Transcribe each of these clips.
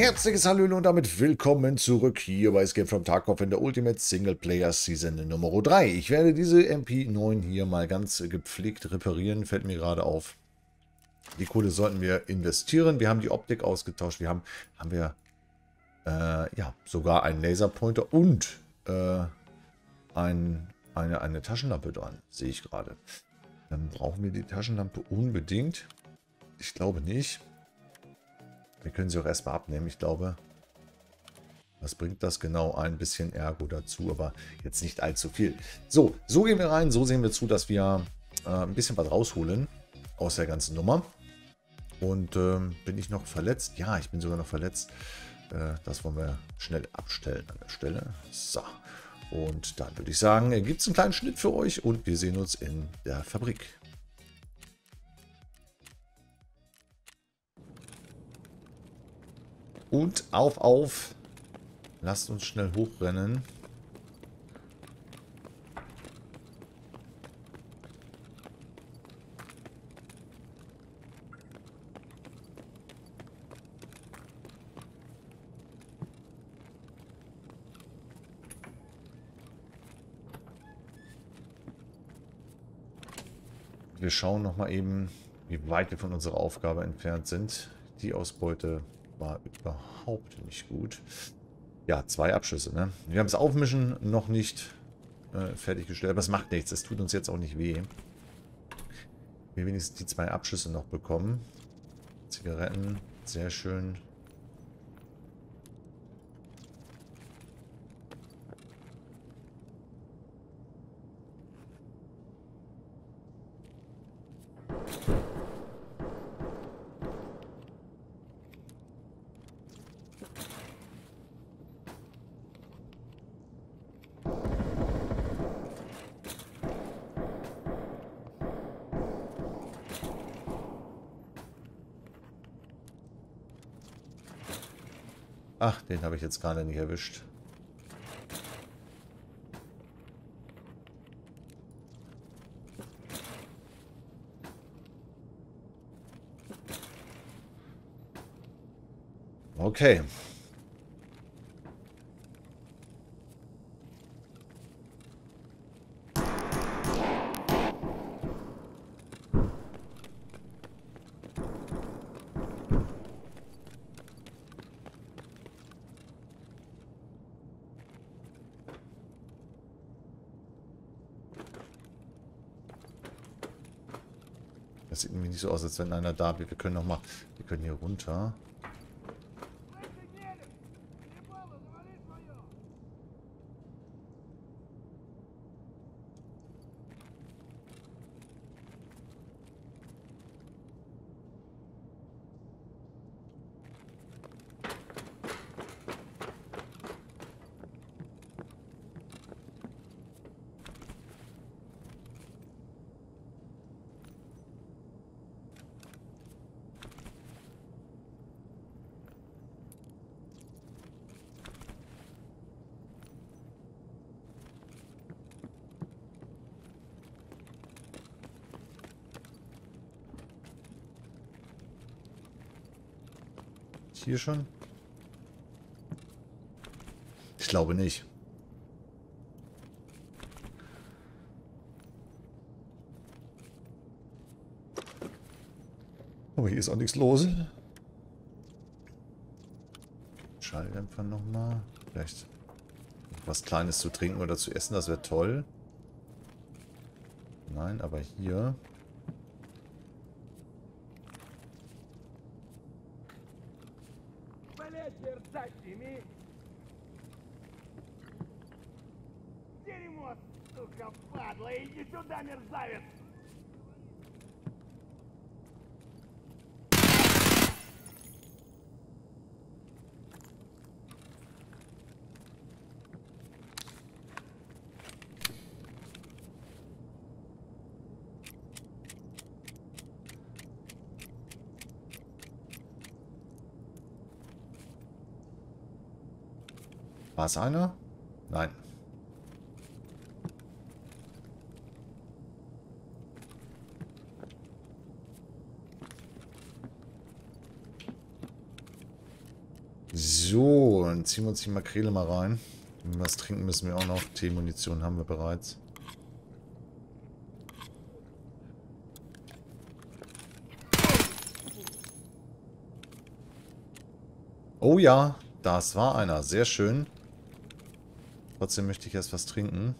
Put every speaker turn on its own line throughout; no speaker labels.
herzliches Hallöchen und damit willkommen zurück hier bei Escape from Tarkov in der Ultimate Singleplayer Season Nummer 3. Ich werde diese MP9 hier mal ganz gepflegt reparieren, fällt mir gerade auf. Die Kohle sollten wir investieren. Wir haben die Optik ausgetauscht. Ja, sogar einen Laserpointer und eine Taschenlampe dran, sehe ich gerade. Dann brauchen wir die Taschenlampe unbedingt. Ich glaube nicht. Wir können sie auch erstmal abnehmen. Ich glaube, was bringt das genau? Ein bisschen Ergo dazu, aber jetzt nicht allzu viel. So gehen wir rein. So sehen wir zu, dass wir ein bisschen was rausholen aus der ganzen Nummer. Und bin ich noch verletzt? Ja, ich bin sogar noch verletzt. Das wollen wir schnell abstellen an der Stelle. So. Und dann würde ich sagen, gibt es einen kleinen Schnitt für euch und wir sehen uns in der Fabrik. Und auf. Lasst uns schnell hochrennen. Wir schauen noch mal eben, wie weit wir von unserer Aufgabe entfernt sind. Die Ausbeute war überhaupt nicht gut. Ja, 2 Abschüsse, ne? Wir haben das Aufmischen noch nicht fertiggestellt, aber es macht nichts. Es tut uns jetzt auch nicht weh. Wir wenigstens die 2 Abschüsse noch bekommen. Zigaretten, sehr schön. Ach, den habe ich jetzt gerade nicht erwischt. Okay. Das sieht nämlich nicht so aus, als wenn einer da wäre. Wir können hier runter. Hier schon? Ich glaube nicht. Aber hier ist auch nichts los. Schalldämpfer nochmal. Vielleicht was Kleines zu trinken oder zu essen, das wäre toll. Nein, aber hier.
Дерьмо, сука, падла, иди сюда, мерзавец!
War es einer? Nein. So, dann ziehen wir uns die Makrele mal rein. Was trinken müssen wir auch noch. Teemunition haben wir bereits. Oh ja, das war einer. Sehr schön. Trotzdem möchte ich erst was trinken.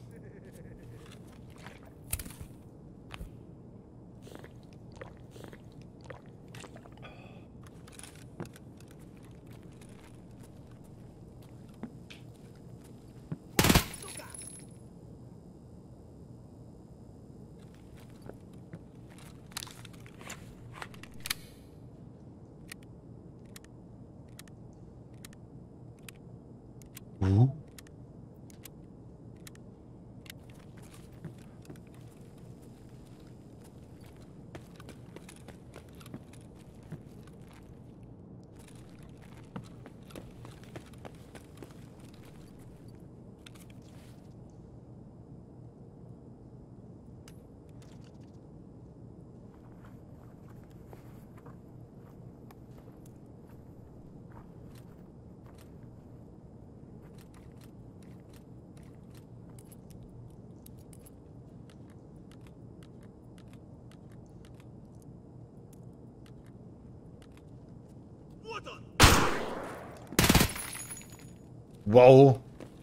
Wow.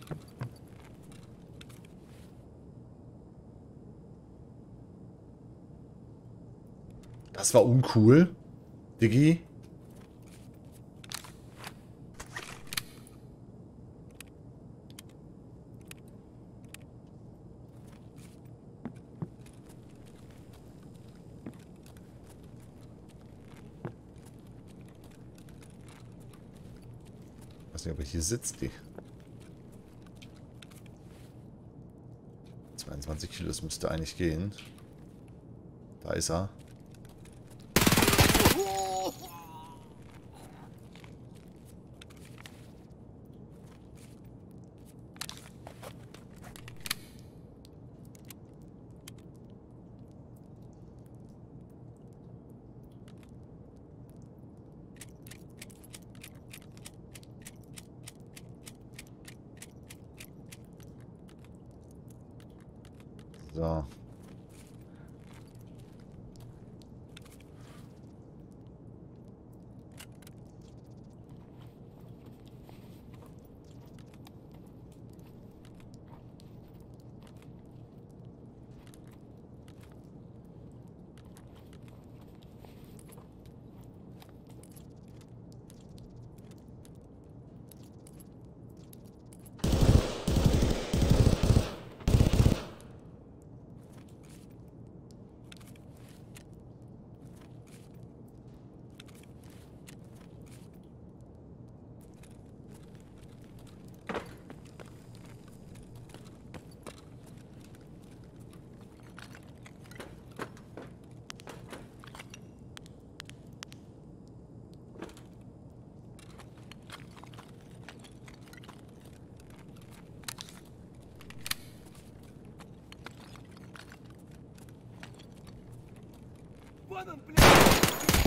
Das war uncool. Diggi. Ich weiß nicht, ob er hier sitzt, die. 22 Kilo, das müsste eigentlich gehen. Da ist er. So.
Вон он, блядь!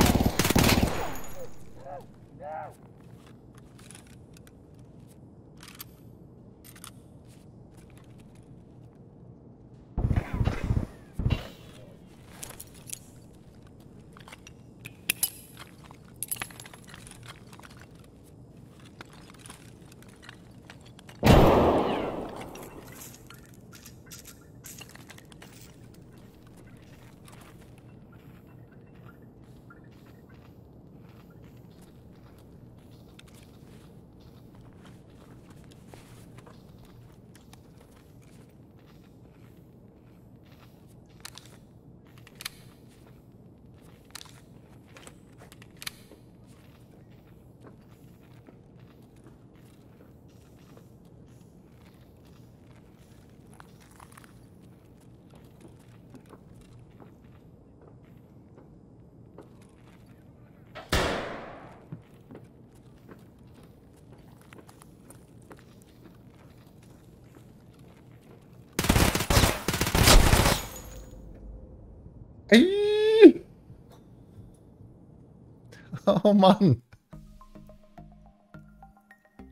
Ei! Oh Mann.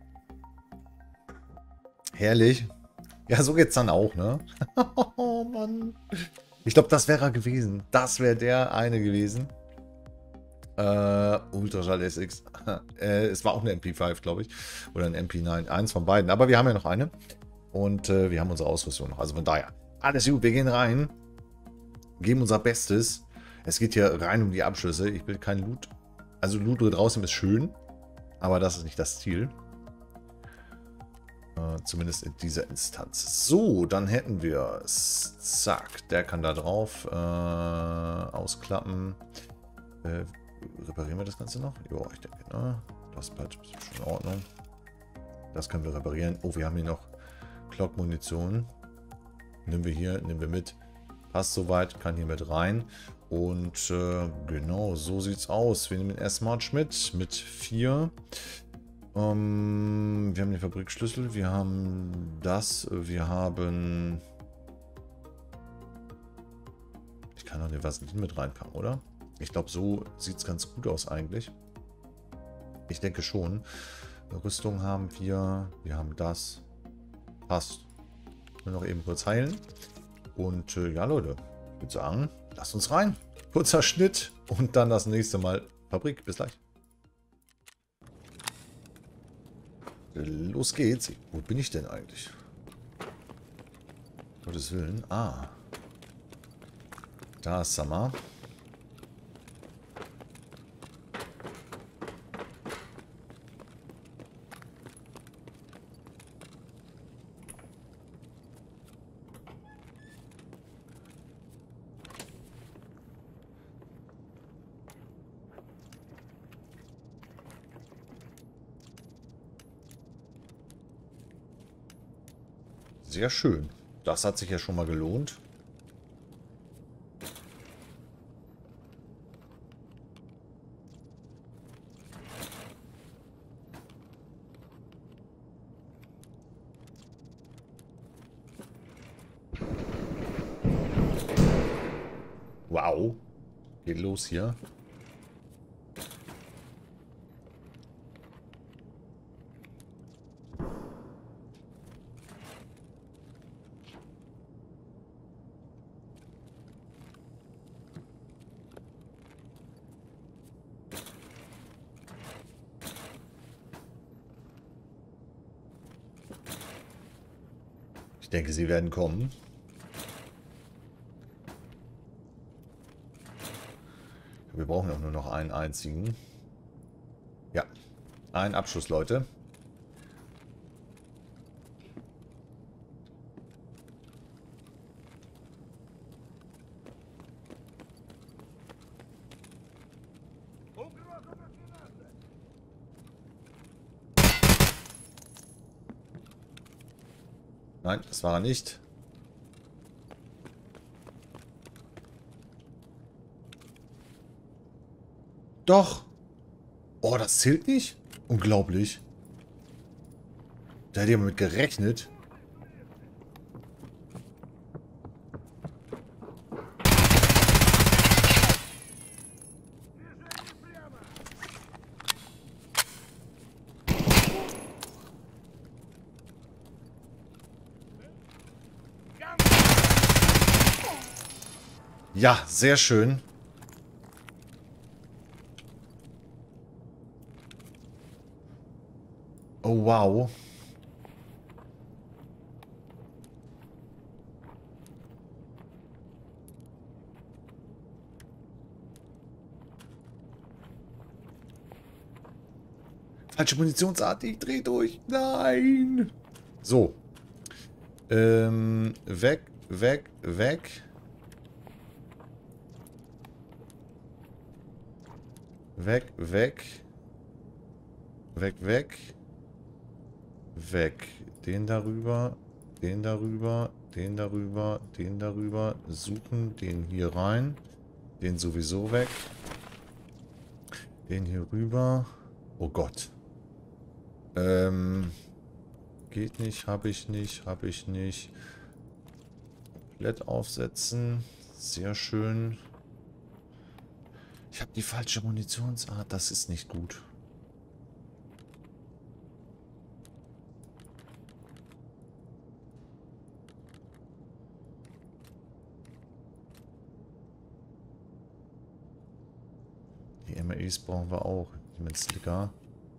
herrlich. Ja, so geht's dann auch, ne? Oh, Mann. Ich glaube, das wäre er gewesen. Das wäre der eine gewesen. Ultraschall SX. Es war auch eine MP5, glaube ich. Oder ein MP9. Eins von beiden. Aber wir haben ja noch eine. Und wir haben unsere Ausrüstung noch. Also von daher. Alles gut, wir gehen rein. Geben unser Bestes. Es geht hier rein um die Abschlüsse. Ich will kein Loot. Also Loot draußen ist schön. Aber das ist nicht das Ziel. Zumindest in dieser Instanz. So, dann hätten wir es. Zack, der kann da drauf. Ausklappen. Reparieren wir das Ganze noch? Ja, ich denke, ne? Das bleibt schon in Ordnung. Das können wir reparieren. Oh, wir haben hier noch Glock-Munition. Nehmen wir hier, nehmen wir mit. Passt soweit, kann hier mit rein. Und genau, so sieht's aus. Wir nehmen den S-March mit 4. Wir haben den Fabrikschlüssel, wir haben das, wir haben... Ich kann doch den Vaseline mit reinpacken, oder? Ich glaube, so sieht es ganz gut aus eigentlich. Ich denke schon. Rüstung haben wir haben das. Passt. Nur noch eben kurz heilen. Und ja, Leute, ich würde sagen, lasst uns rein. Kurzer Schnitt und dann das nächste Mal Fabrik. Bis gleich. Los geht's. Wo bin ich denn eigentlich? Gottes Willen. Ah. Da ist Summer. Sehr schön. Das hat sich ja schon mal gelohnt. Wow. Geht los hier. Ich denke, sie werden kommen. Wir brauchen auch nur noch einen einzigen. Ja, ein Abschuss, Leute. Nein, das war er nicht. Doch. Oh, das zählt nicht? Unglaublich. Da hätte jemand mit gerechnet. Ja, sehr schön. Oh, wow. Falsche Munitionsart, ich dreh durch. Nein. So. Weg, weg, weg. Weg, weg. Weg, weg. Weg. Den darüber, den darüber, den darüber, den darüber. Suchen, den hier rein. Den sowieso weg. Den hier rüber. Oh Gott. Geht nicht, habe ich nicht, habe ich nicht. Komplett aufsetzen. Sehr schön. Ich habe die falsche Munitionsart. Das ist nicht gut. Thema Ace brauchen wir auch. Mit Slicker.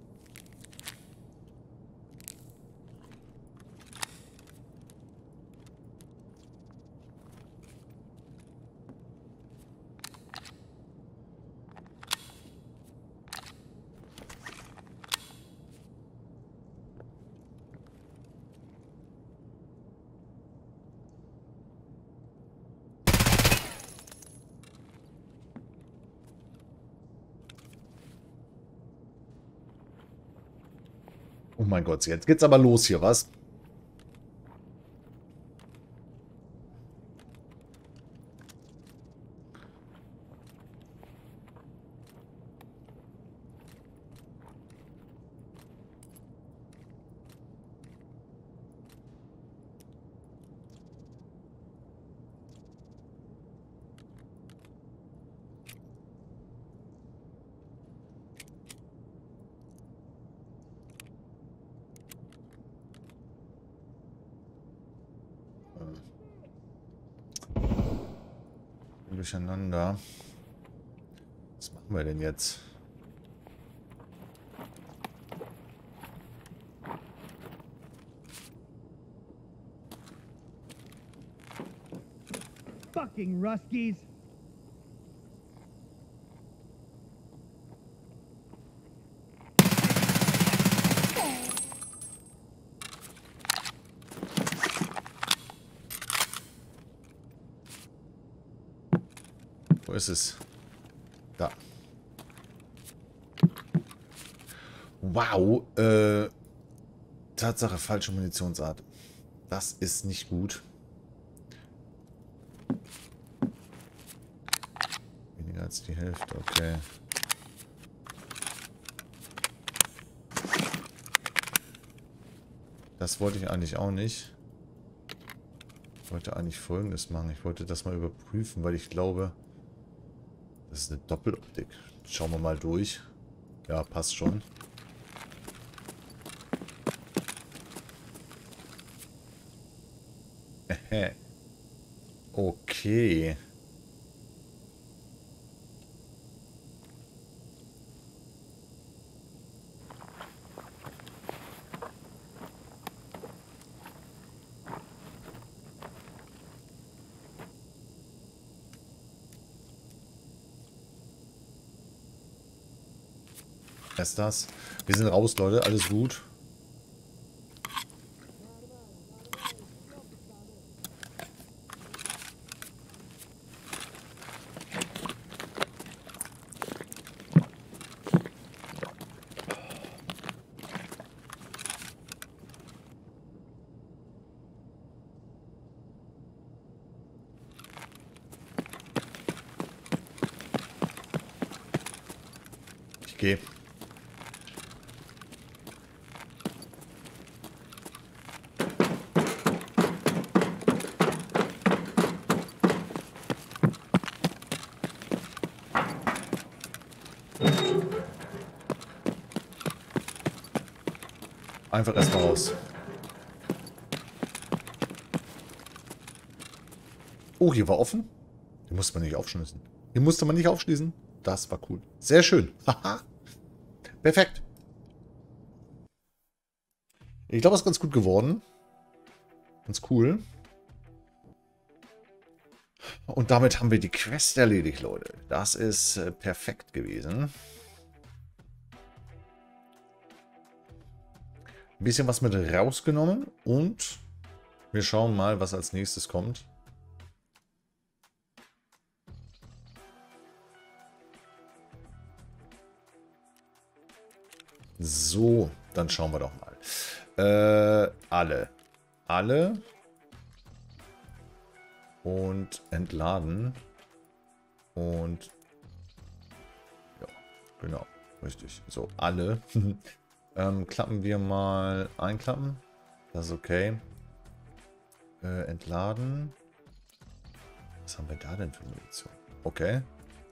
Oh mein Gott, jetzt geht's aber los hier, was? Durcheinander. Was machen wir denn jetzt?
Fucking Ruskies!
Wo ist es? Da. Wow. Tatsache, falsche Munitionsart. Das ist nicht gut. Weniger als die Hälfte, okay. Das wollte ich eigentlich auch nicht. Ich wollte eigentlich Folgendes machen. Ich wollte das mal überprüfen, weil ich glaube, das ist eine Doppeloptik. Schauen wir mal durch. Ja, passt schon. Okay. Ist das? Wir sind raus, Leute. Alles gut. Ich gehe. Einfach erstmal raus. Oh, hier war offen. Hier musste man nicht aufschließen. Hier musste man nicht aufschließen. Das war cool. Sehr schön. Haha. Perfekt. Ich glaube, es ist ganz gut geworden. Ganz cool. Und damit haben wir die Quest erledigt, Leute. Das ist perfekt gewesen. Ein bisschen was mit rausgenommen und wir schauen mal, was als nächstes kommt. So, dann schauen wir doch mal. Alle. Und entladen. Und ja, genau, richtig. So, alle. Klappen wir mal einklappen. Das ist okay. Entladen. Was haben wir da denn für Munition? Okay.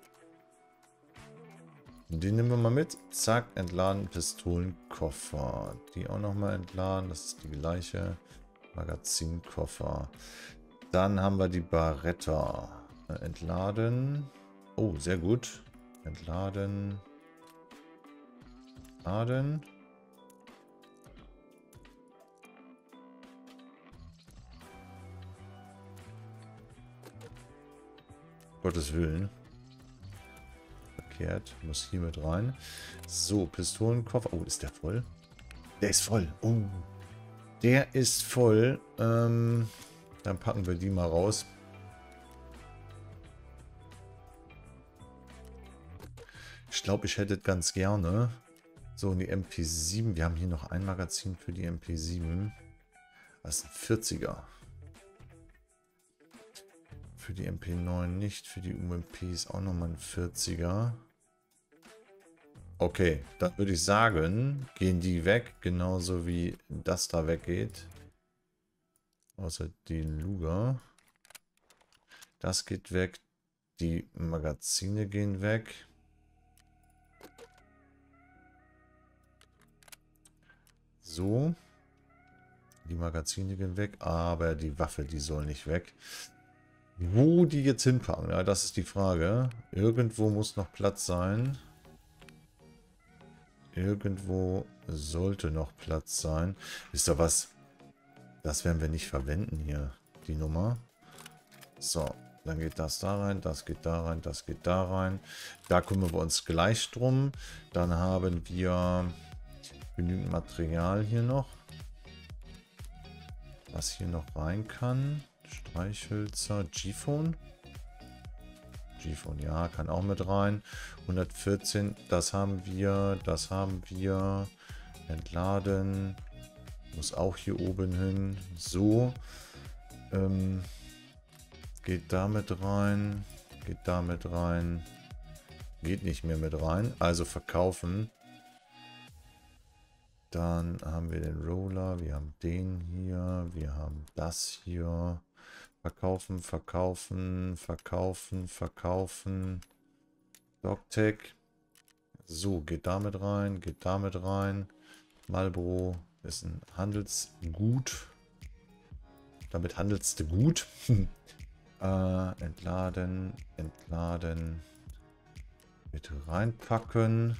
Die nehmen wir mal mit. Zack, entladen, Pistolenkoffer. Die auch nochmal entladen. Das ist die gleiche. Magazinkoffer. Dann haben wir die Barretta. Entladen. Oh, sehr gut. Entladen. Laden. Gottes Willen. Verkehrt. Muss hier mit rein. So, Pistolenkoffer. Oh, ist der voll? Der ist voll. Oh. Der ist voll. Dann packen wir die mal raus. Ich glaube, ich hätte ganz gerne so die MP7. Wir haben hier noch ein Magazin für die MP7. Das ist ein 40er. Für die MP9 nicht. Für die UMP ist auch nochmal ein 40er. Okay, dann würde ich sagen, gehen die weg. Genauso wie das da weggeht. Außer die Luger. Das geht weg. Die Magazine gehen weg. So. Die Magazine gehen weg. Aber die Waffe, die soll nicht weg. Wo die jetzt hinpacken? Ja, das ist die Frage. Irgendwo muss noch Platz sein. Irgendwo sollte noch Platz sein. Wisst ihr was? Das werden wir nicht verwenden hier. Die Nummer. So. Dann geht das da rein. Das geht da rein. Das geht da rein. Da kümmern wir uns gleich drum. Dann haben wir genügend Material hier noch. Was hier noch rein kann. Streichhölzer, G-Phone. G-Phone, ja, kann auch mit rein. 114, das haben wir, das haben wir. Entladen. Muss auch hier oben hin. So. Geht da mit rein. Geht da mit rein. Geht nicht mehr mit rein. Also verkaufen. Dann haben wir den Roller. Wir haben den hier. Wir haben das hier. Verkaufen, verkaufen, verkaufen, verkaufen. Dogtech. So, geht damit rein, geht damit rein. Marlboro ist ein Handelsgut. Damit handelst du gut. Entladen, entladen. Bitte reinpacken.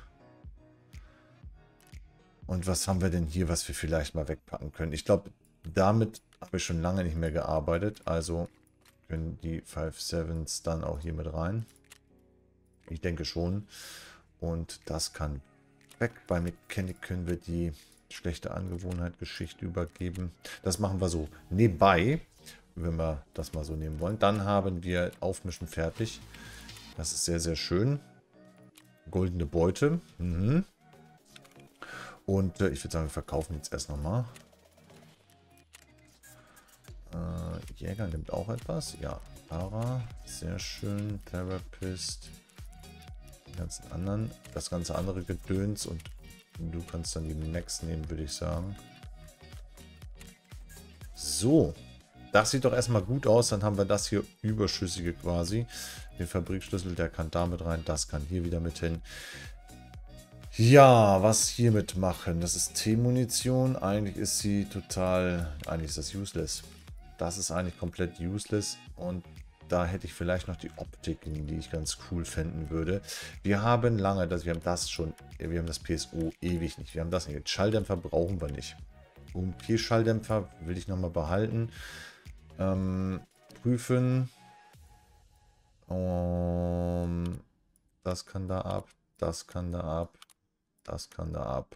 Und was haben wir denn hier, was wir vielleicht mal wegpacken können? Ich glaube, damit habe ich schon lange nicht mehr gearbeitet. Also können die 5.7s dann auch hier mit rein. Ich denke schon. Und das kann weg. Bei Mechanic können wir die schlechte Angewohnheit Geschichte übergeben. Das machen wir so nebenbei, wenn wir das mal so nehmen wollen. Dann haben wir Aufmischen fertig. Das ist sehr, sehr schön. Goldene Beute. Mhm. Und ich würde sagen, wir verkaufen jetzt erst nochmal. Jäger nimmt auch etwas. Ja, Para. Sehr schön. Therapist. Die ganzen anderen. Das ganze andere Gedöns. Und du kannst dann die Max nehmen, würde ich sagen. So. Das sieht doch erstmal gut aus. Dann haben wir das hier Überschüssige quasi. Den Fabrikschlüssel, der kann damit rein. Das kann hier wieder mit hin. Ja, was hiermit machen? Das ist T-Munition. Eigentlich ist sie total... Eigentlich ist das useless. Das ist eigentlich komplett useless. Und da hätte ich vielleicht noch die Optiken, die ich ganz cool finden würde. Wir haben lange... wir haben das schon... Wir haben das PSO ewig nicht. Wir haben das nicht. Schalldämpfer brauchen wir nicht. UMP-Schalldämpfer will ich nochmal behalten. Prüfen. Das kann da ab. Das kann da ab. Das kann da ab.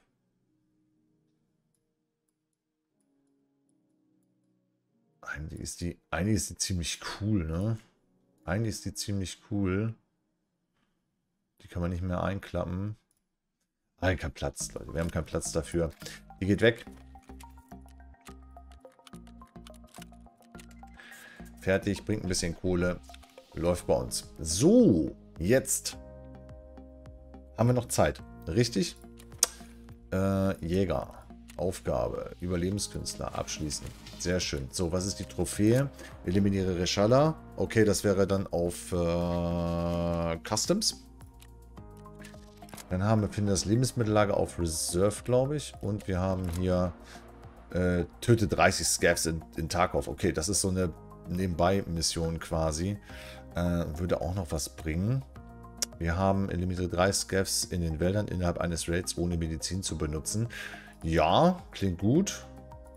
Eigentlich ist die ziemlich cool, ne? Eigentlich ist die ziemlich cool. Die kann man nicht mehr einklappen. Ah, kein Platz, Leute. Wir haben keinen Platz dafür. Die geht weg. Fertig, bringt ein bisschen Kohle. Läuft bei uns. So, jetzt haben wir noch Zeit. Richtig? Jäger. Aufgabe. Überlebenskünstler. Abschließen. Sehr schön. So, was ist die Trophäe? Eliminiere Reshala. Okay, das wäre dann auf Customs. Dann haben wir, finden das Lebensmittellager auf Reserve, glaube ich. Und wir haben hier töte 30 Scavs in Tarkov. Okay, das ist so eine Nebenbei-Mission quasi. Würde auch noch was bringen. Wir haben eliminiere 3 Scavs in den Wäldern innerhalb eines Raids ohne Medizin zu benutzen. Ja, klingt gut.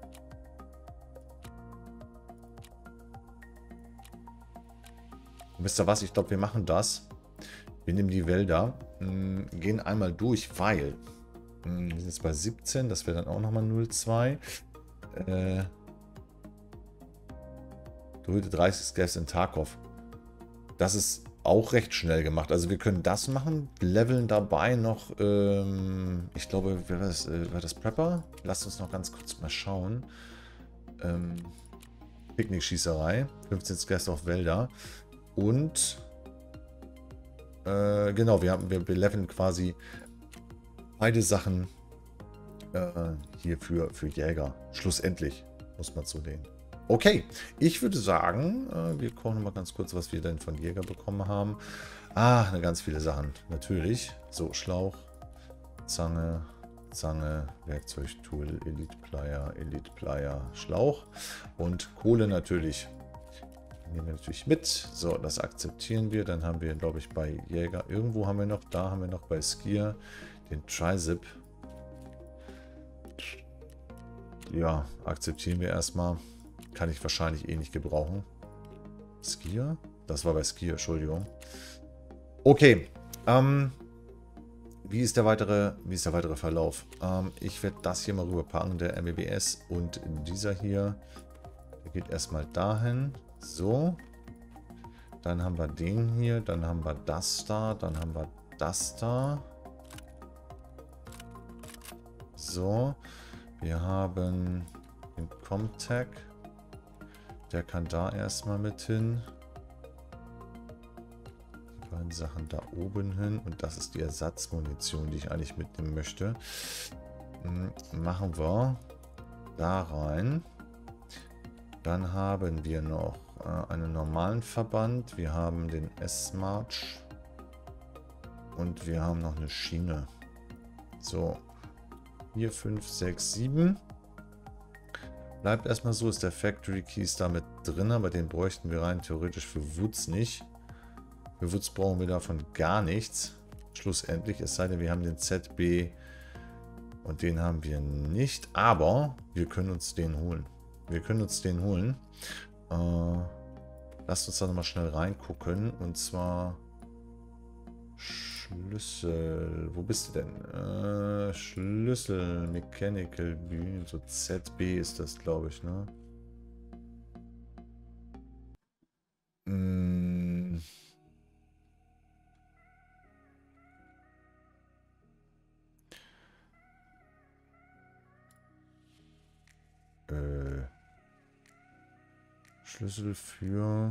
Wisst ihr was? Ich glaube, wir machen das. Wir nehmen die Wälder, gehen einmal durch, weil wir sind jetzt bei 17, das wäre dann auch nochmal 0,2. Töte 30 Scavs in Tarkov. Das ist auch recht schnell gemacht. Also wir können das machen, leveln dabei noch, ich glaube, war das Prepper? Lasst uns noch ganz kurz mal schauen. Picknickschießerei, 15 Scavs auf Wälder. Und genau, wir leveln quasi beide Sachen hier für Jäger. Schlussendlich, muss man so sehen. Okay, ich würde sagen, wir gucken mal ganz kurz, was wir denn von Jäger bekommen haben. Ah, ganz viele Sachen, natürlich. So, Schlauch, Zange, Werkzeugtool, Elite Plier, Schlauch und Kohle natürlich. Nehmen wir natürlich mit. So, das akzeptieren wir. Dann haben wir, glaube ich, bei Jäger, irgendwo haben wir noch, da haben wir noch bei Skier den Trizip. Ja, akzeptieren wir erstmal. Kann ich wahrscheinlich eh nicht gebrauchen. Skier? Das war bei Skier, Entschuldigung. Okay. Wie ist der weitere Verlauf? Ich werde das hier mal rüberpacken, der MBBS und dieser hier. Der geht erstmal dahin. So. Dann haben wir den hier, dann haben wir das da, dann haben wir das da. So. Wir haben den Comtech. Der kann da erstmal mit hin. Die beiden Sachen da oben hin. Und das ist die Ersatzmunition, die ich eigentlich mitnehmen möchte. Machen wir da rein. Dann haben wir noch einen normalen Verband. Wir haben den S-March. Und wir haben noch eine Schiene. So. 4, 5, 6, 7. Bleibt erstmal so, ist der Factory Keys damit drin, aber den bräuchten wir rein theoretisch für Woods nicht. Für Woods brauchen wir davon gar nichts. Schlussendlich, es sei denn, wir haben den ZB und den haben wir nicht, aber wir können uns den holen. Lasst uns da nochmal schnell reingucken und zwar Schlüssel. Wo bist du denn? Schlüssel, Mechanical Bühnen, so ZB ist das, glaube ich, ne? Schlüssel für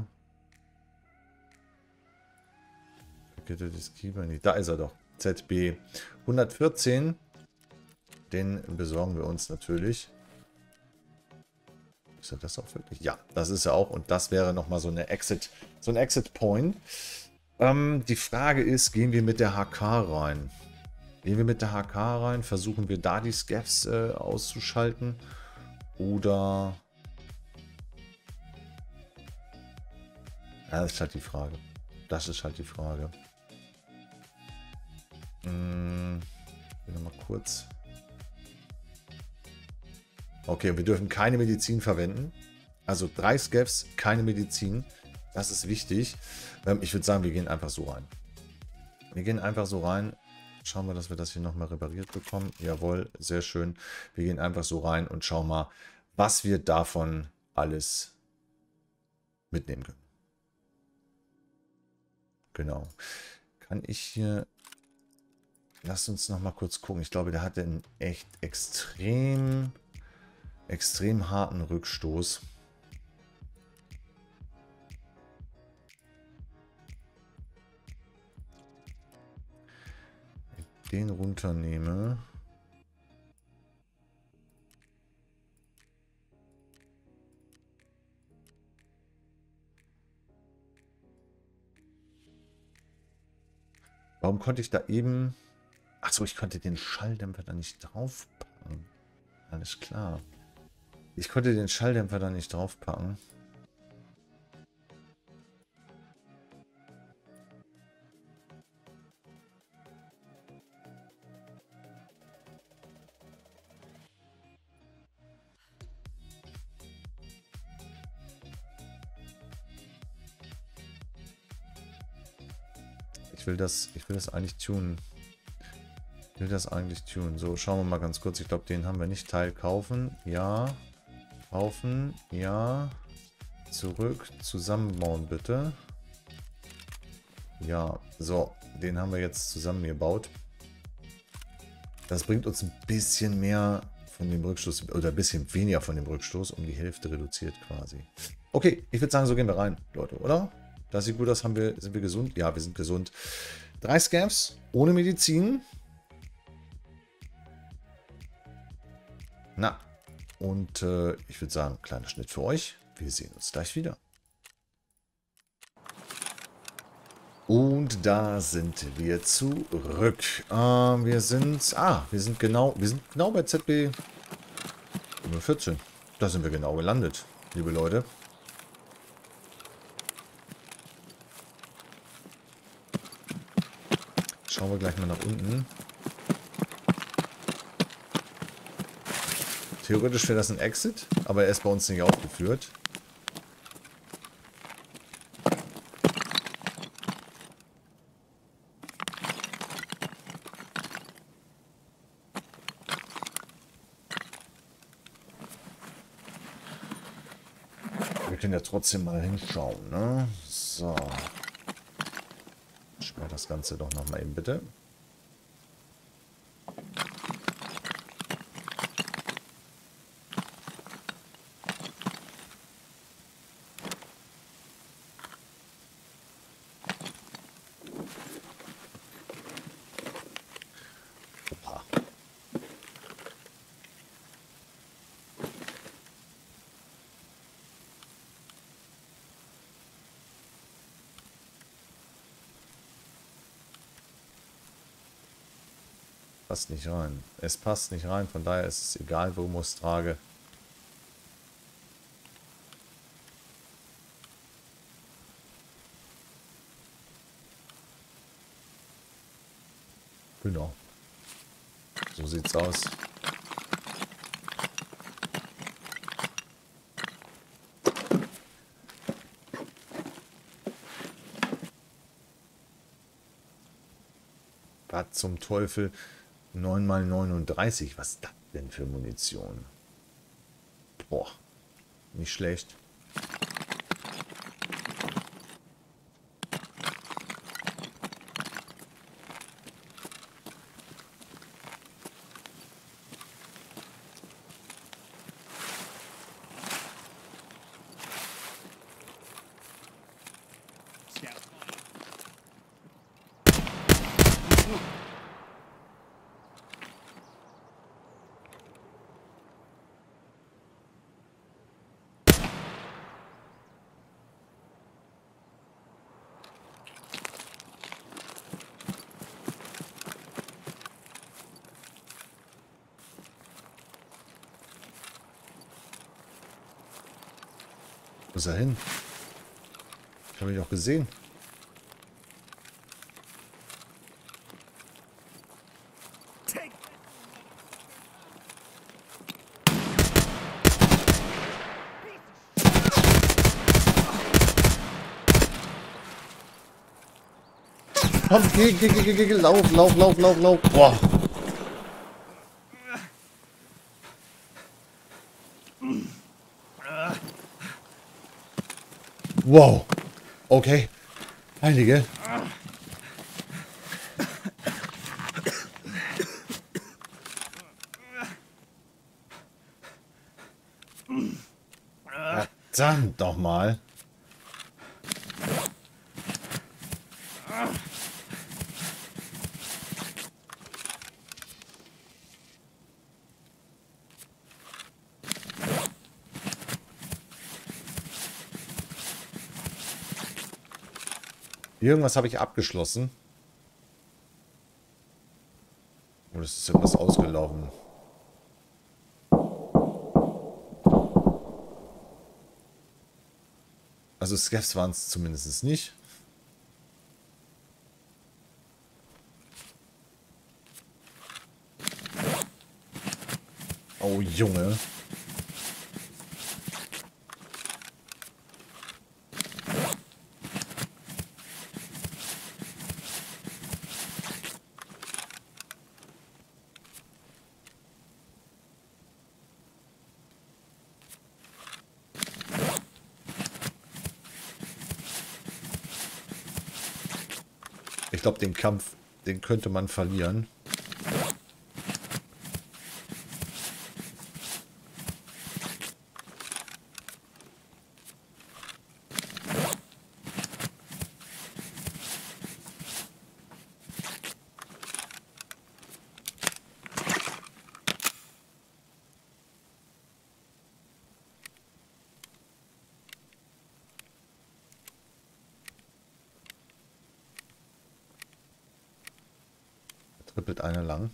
des Keeper. Da ist er doch. ZB 114. Den besorgen wir uns natürlich. Ist er das auch wirklich? Ja, das ist er auch. Und das wäre nochmal so ein Exit Point. Die Frage ist, gehen wir mit der HK rein? Versuchen wir da die Scavs auszuschalten? Oder... Ja, das ist halt die Frage. Mal kurz. Okay, wir dürfen keine Medizin verwenden. Also 3 Scavs, keine Medizin. Das ist wichtig. Ich würde sagen, wir gehen einfach so rein. Schauen wir, dass wir das hier nochmal repariert bekommen. Jawohl, sehr schön. Wir gehen einfach so rein und schauen mal, was wir davon alles mitnehmen können. Genau. Kann ich hier... Lasst uns noch mal kurz gucken. Ich glaube, der hatte einen echt extrem harten Rückstoß. Wenn ich den runternehme. Warum konnte ich da eben... Achso, ich konnte den Schalldämpfer da nicht draufpacken. Alles klar. Ich konnte den Schalldämpfer da nicht draufpacken. Ich will das eigentlich tunen. Ich will das eigentlich tunen. So, schauen wir mal ganz kurz. Ich glaube, den haben wir nicht. Teil kaufen. Ja. Kaufen. Ja. Zurück. Zusammenbauen, bitte. Ja. So, den haben wir jetzt zusammengebaut. Das bringt uns ein bisschen mehr von dem Rückstoß, oder ein bisschen weniger von dem Rückstoß, um die Hälfte reduziert quasi. Okay, ich würde sagen, so gehen wir rein, Leute, oder? Das sieht gut aus, sind wir gesund? Ja, wir sind gesund. 3 Scavs, ohne Medizin. Na, und ich würde sagen, kleiner Schnitt für euch. Wir sehen uns gleich wieder. Und da sind wir zurück. Wir sind genau bei ZB 14. Da sind wir genau gelandet, liebe Leute. Schauen wir gleich mal nach unten. Theoretisch wäre das ein Exit, aber er ist bei uns nicht aufgeführt. Wir können ja trotzdem mal hinschauen, ne? So. Sperr das Ganze doch nochmal eben, bitte. Opa. Passt nicht rein. Es passt nicht rein, von daher ist es egal, wo ich es trage. Genau. So sieht's aus. Was zum Teufel? 9x39. Was ist das denn für Munition? Boah. Nicht schlecht. Wo ist er hin? Ich habe ihn auch gesehen. Komm, geh, lauf. Boah. Wow. Okay. Heilige. Verdammt nochmal. Irgendwas habe ich abgeschlossen. Und es ist irgendwas ausgelaufen. Also Scavs waren es zumindest nicht. Oh Junge. Ich glaube, den Kampf, den könnte man verlieren. Trippelt eine lang.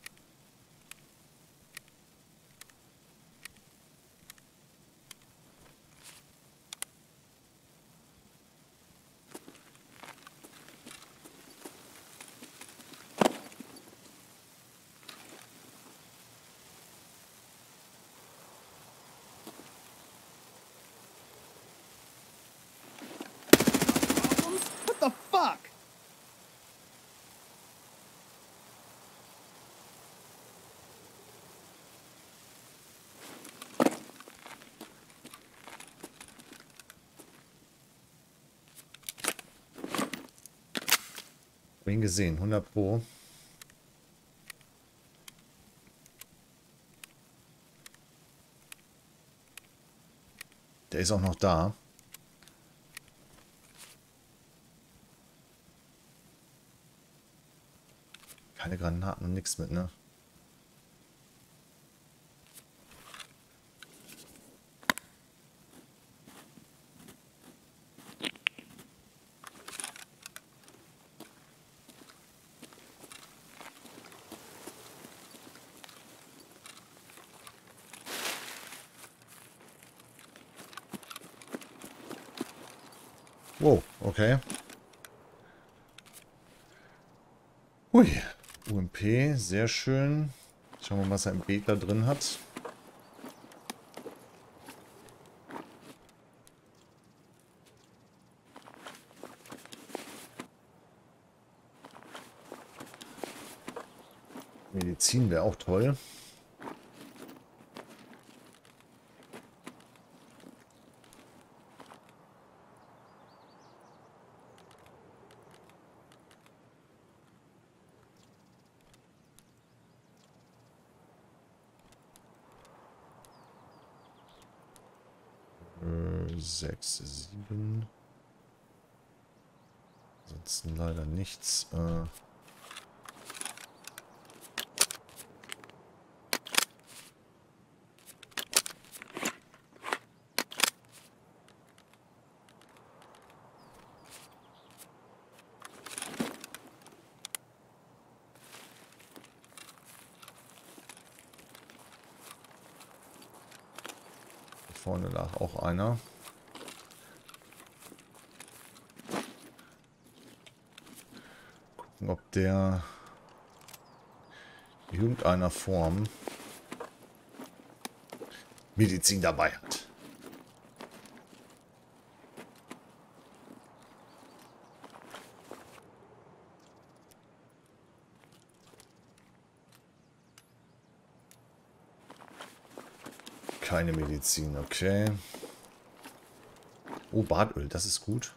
What the fuck?
Hab ihn gesehen, 100 Pro. Der ist auch noch da. Keine Granaten und nichts mit, ne? Wow, okay. Hui, UMP, sehr schön. Schauen wir mal, was er im Gegner drin hat. Medizin wäre auch toll. Sechs, 7. Ansonsten leider nichts. Vorne lag auch einer. Gucken, ob der in irgendeiner Form Medizin dabei hat. Keine Medizin, okay. Oh, Bartöl, das ist gut.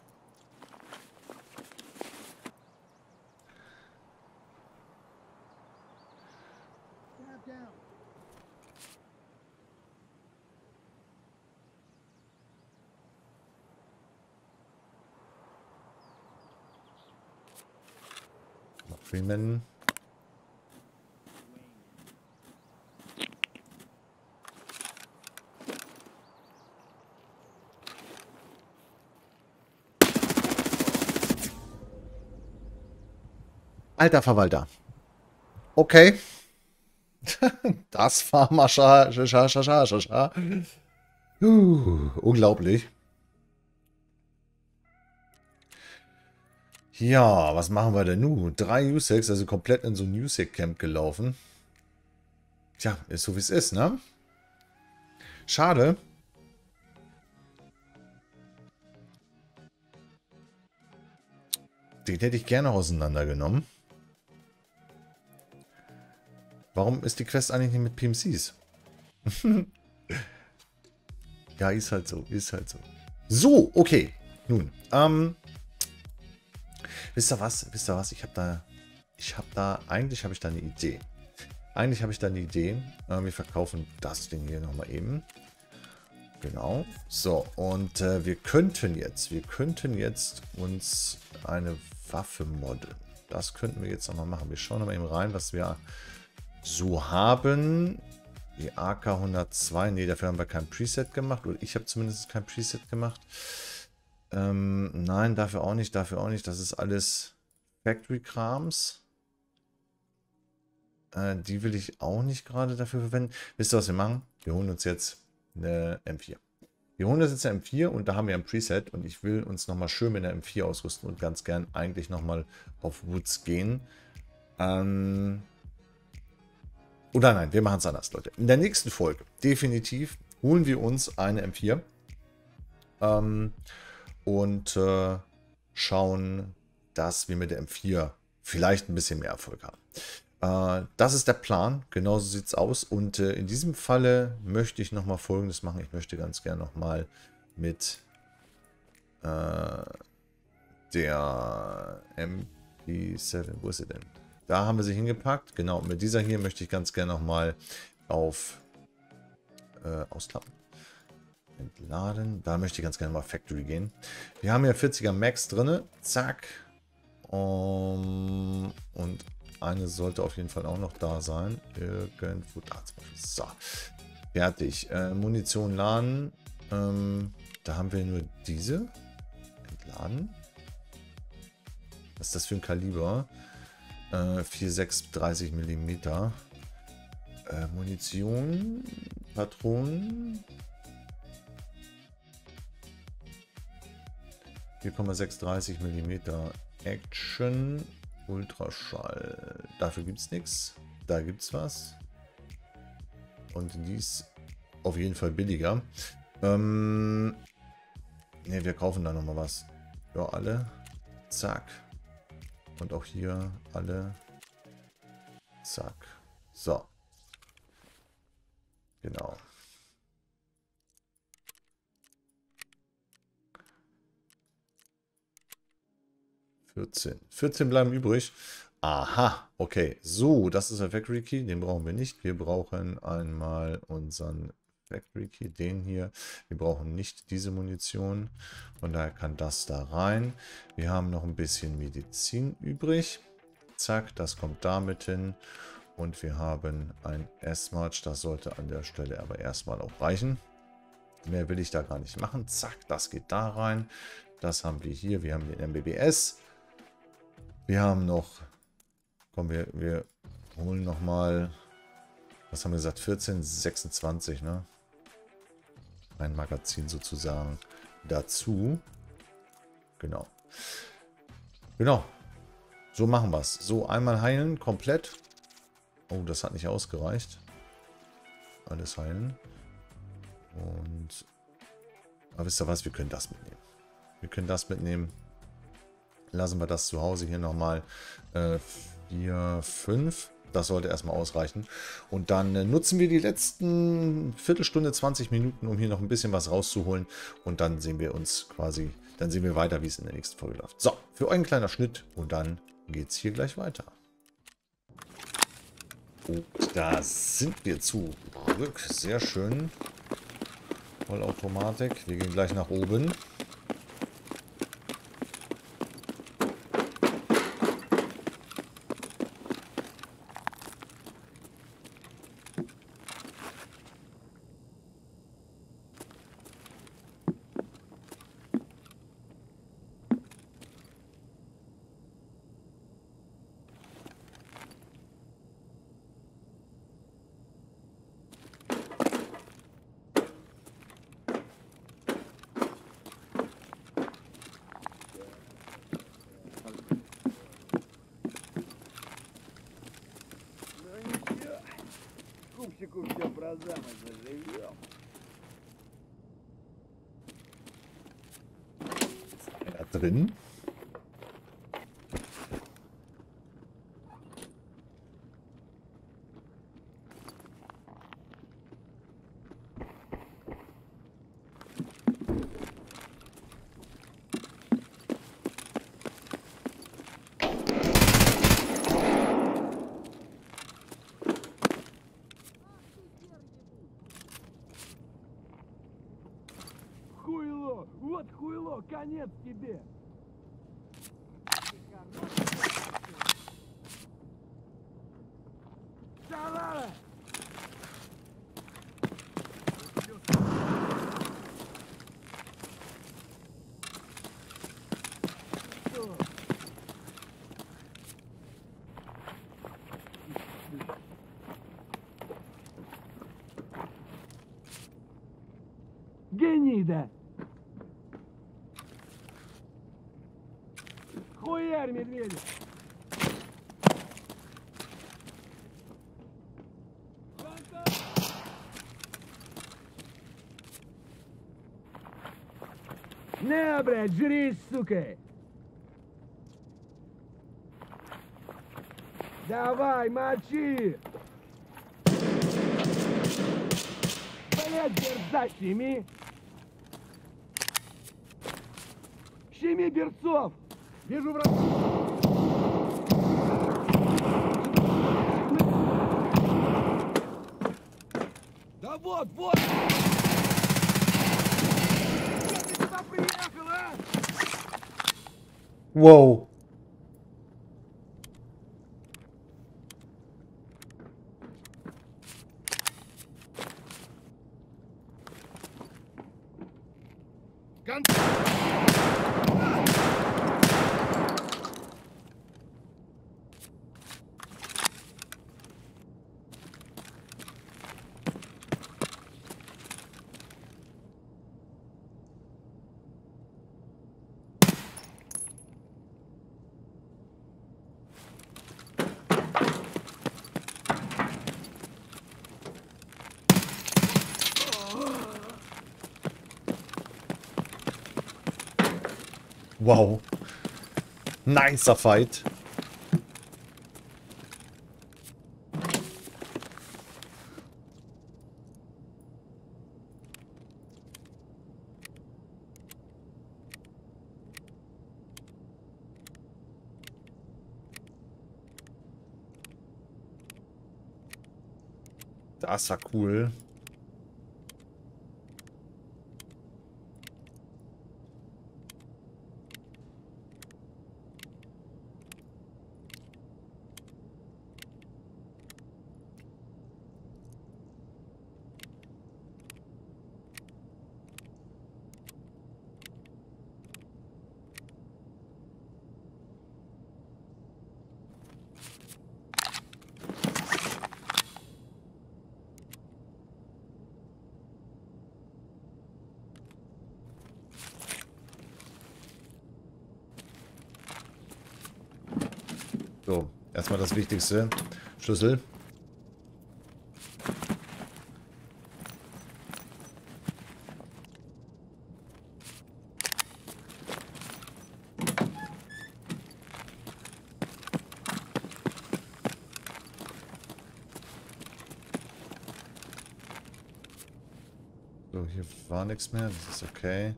Freeman. Alter Verwalter. Okay. Das war mal unglaublich. Ja, was machen wir denn nun? 3 USECs, also komplett in so ein USEC-Camp gelaufen. Tja, ist so wie es ist, ne? Schade. Den hätte ich gerne auseinandergenommen. Warum ist die Quest eigentlich nicht mit PMCs? Ja, ist halt so, ist halt so. So, okay. Nun, Wisst ihr was? Wisst ihr was? Eigentlich habe ich da eine Idee. Wir verkaufen das Ding hier nochmal eben. Genau. So, und wir könnten jetzt uns eine Waffe modden. Das könnten wir jetzt nochmal machen. Wir schauen nochmal eben rein, was wir so haben. Die AK-102, nee, dafür haben wir kein Preset gemacht. Oder ich habe zumindest kein Preset gemacht. Nein, dafür auch nicht, Das ist alles Factory-Krams. Die will ich auch nicht gerade dafür verwenden. Wisst ihr, was wir machen? Wir holen uns jetzt eine M4. Wir holen uns jetzt eine M4 und da haben wir ein Preset. Und ich will uns nochmal schön mit einer M4 ausrüsten und ganz gern eigentlich nochmal auf Woods gehen. Oder nein, wir machen es anders, Leute. In der nächsten Folge, definitiv, holen wir uns eine M4 und schauen, dass wir mit der M4 vielleicht ein bisschen mehr Erfolg haben. Das ist der Plan, genauso sieht es aus. Und in diesem Falle möchte ich nochmal Folgendes machen. Ich möchte ganz gerne nochmal mit der MP7, wo ist sie denn? Da haben wir sie hingepackt. Genau, mit dieser hier möchte ich ganz gerne nochmal auf ausklappen. Entladen. Da möchte ich ganz gerne mal Factory gehen. Wir haben ja 40er Max drin. Zack. Und eine sollte auf jeden Fall auch noch da sein. Irgendwo da zum Beispiel. So. Fertig. Munition laden. Da haben wir nur diese. Entladen. Was ist das für ein Kaliber? 4,6, 30 mm. Munition, Patronen. 4,630 mm Action, Ultraschall. Dafür gibt es nichts. Da gibt es was. Und dies auf jeden Fall billiger. Ne, wir kaufen da nochmal was. Ja, alle. Zack. Und auch hier alle. Zack. So. Genau. 14 bleiben übrig. Aha, okay. So, das ist der Factory Key. Den brauchen wir nicht. Wir brauchen einmal unseren Factory Key, den hier. Wir brauchen nicht diese Munition. Von daher kann das da rein. Wir haben noch ein bisschen Medizin übrig. Zack, das kommt damit hin. Und wir haben ein S-March. Das sollte an der Stelle aber erstmal auch reichen. Mehr will ich da gar nicht machen. Zack, das geht da rein. Das haben wir hier. Wir haben den MBBS. Wir haben noch, komm, wir holen noch mal, was haben wir gesagt, 1426, ne? Ein Magazin sozusagen dazu. Genau. Genau. So machen wir es. So, einmal heilen, komplett. Oh, das hat nicht ausgereicht. Alles heilen. Und, aber wisst ihr was, wir können das mitnehmen. Wir können das mitnehmen. Lassen wir das zu Hause hier nochmal 4, 5. Das sollte erstmal ausreichen. Und dann nutzen wir die letzten Viertelstunde, 20 Minuten, um hier noch ein bisschen was rauszuholen. Und dann sehen wir uns quasi, dann sehen wir weiter, wie es in der nächsten Folge läuft. So, für euch ein kleiner Schnitt und dann geht es hier gleich weiter. Und da sind wir zurück. Sehr schön. Vollautomatik. Wir gehen gleich nach oben.
Все продам, и заживем.
Da drin.
Конец тебе! Шалава! Гнида! Хуярь, медведя! Не, блядь, жри, сука! Давай, мочи! Блядь, берца щеми! Щеми берцов! Вижу врага! Да вот, вот! Как ты сюда приехал, а?
Wow. Wow. Nicer Fight. Das war cool. So, erstmal das Wichtigste. Schlüssel. So, hier war nichts mehr. Das ist okay.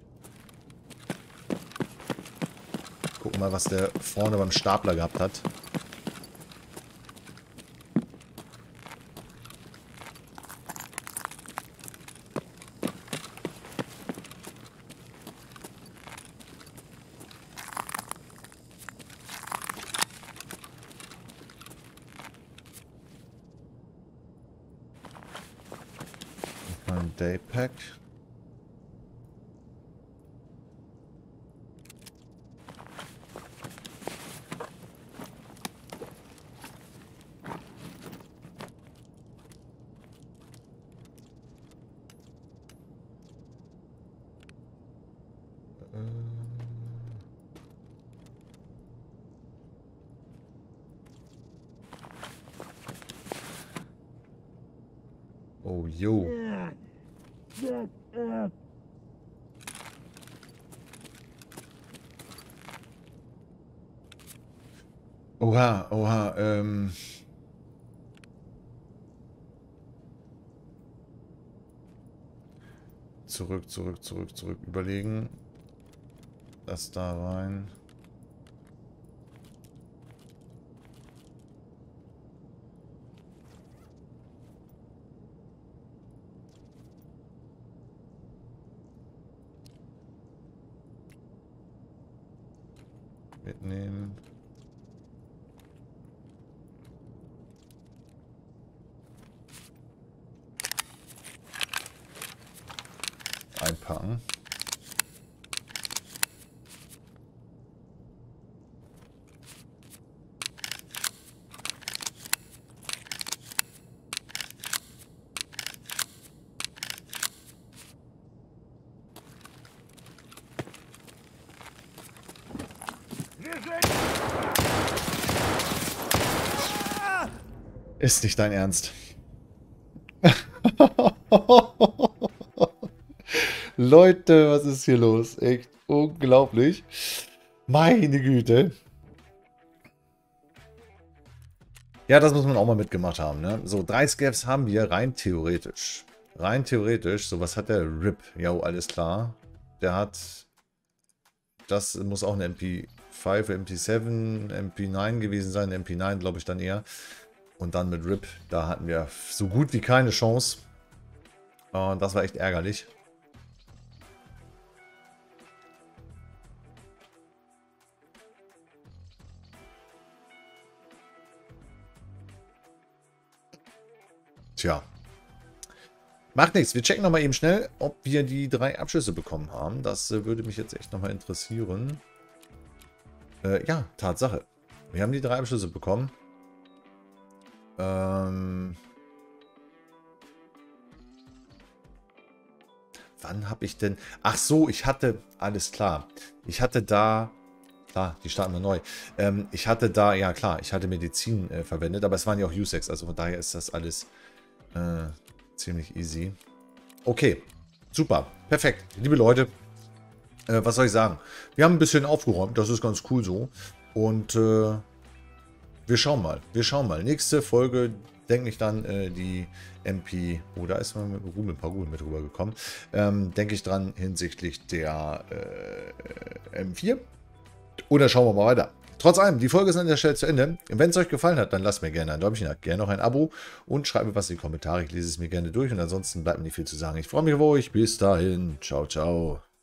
Gucken mal, was der vorne beim Stapler gehabt hat. Ein Daypack. Oh, jo. Oha, oha, Zurück, zurück, zurück, zurück. Überlegen. Das da rein. Mitnehmen. Einpacken. Ist nicht dein Ernst. Leute, was ist hier los? Echt unglaublich. Meine Güte. Ja, das muss man auch mal mitgemacht haben, ne? So, 3 Scavs haben wir rein theoretisch. Rein theoretisch. So, was hat der RIP? Ja, alles klar. Der hat... Das muss auch eine MP5, MP7, MP9 gewesen sein. MP9 glaube ich dann eher. Und dann mit RIP, da hatten wir so gut wie keine Chance. Und das war echt ärgerlich. Tja. Macht nichts. Wir checken nochmal eben schnell, ob wir die 3 Abschüsse bekommen haben. Das würde mich jetzt echt nochmal interessieren. Ja, Tatsache. Wir haben die 3 Abschüsse bekommen. Wann habe ich denn... Ach so, ich hatte... Alles klar. Ich hatte da... Klar, die starten wir neu. Ich hatte da... Ja klar, ich hatte Medizin verwendet, aber es waren ja auch U6. Also von daher ist das alles ziemlich easy. Okay, super. Perfekt. Liebe Leute, was soll ich sagen? Wir haben ein bisschen aufgeräumt. Das ist ganz cool so. Und... wir schauen mal. Wir schauen mal. Nächste Folge, denke ich dann, die MP... Oh, da ist man mit ein paar Ruhen mit rübergekommen. Denke ich dran hinsichtlich der M4. Oder schauen wir mal weiter. Trotz allem, die Folge ist an der Stelle zu Ende. Wenn es euch gefallen hat, dann lasst mir gerne ein Däumchen da, gerne noch ein Abo und schreibt mir was in die Kommentare. Ich lese es mir gerne durch und ansonsten bleibt mir nicht viel zu sagen. Ich freue mich auf euch. Bis dahin. Ciao, ciao.